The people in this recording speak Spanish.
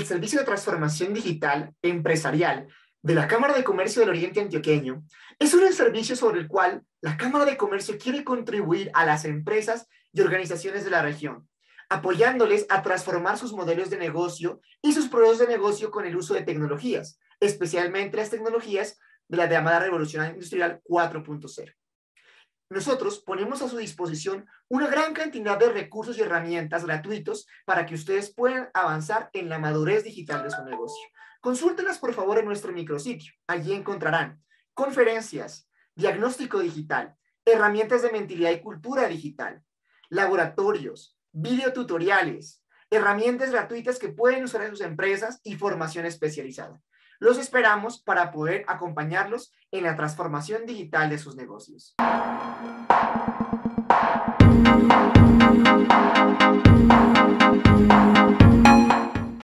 Servicio de Transformación Digital Empresarial de la Cámara de Comercio del Oriente Antioqueño es un servicio sobre el cual la Cámara de Comercio quiere contribuir a las empresas y organizaciones de la región, apoyándoles a transformar sus modelos de negocio y sus procesos de negocio con el uso de tecnologías, especialmente las tecnologías de la llamada Revolución Industrial 4.0. Nosotros ponemos a su disposición una gran cantidad de recursos y herramientas gratuitos para que ustedes puedan avanzar en la madurez digital de su negocio. Consúltenlas por favor en nuestro micrositio. Allí encontrarán conferencias, diagnóstico digital, herramientas de mentalidad y cultura digital, laboratorios, videotutoriales, herramientas gratuitas que pueden usar en sus empresas y formación especializada. Los esperamos para poder acompañarlos en la transformación digital de sus negocios.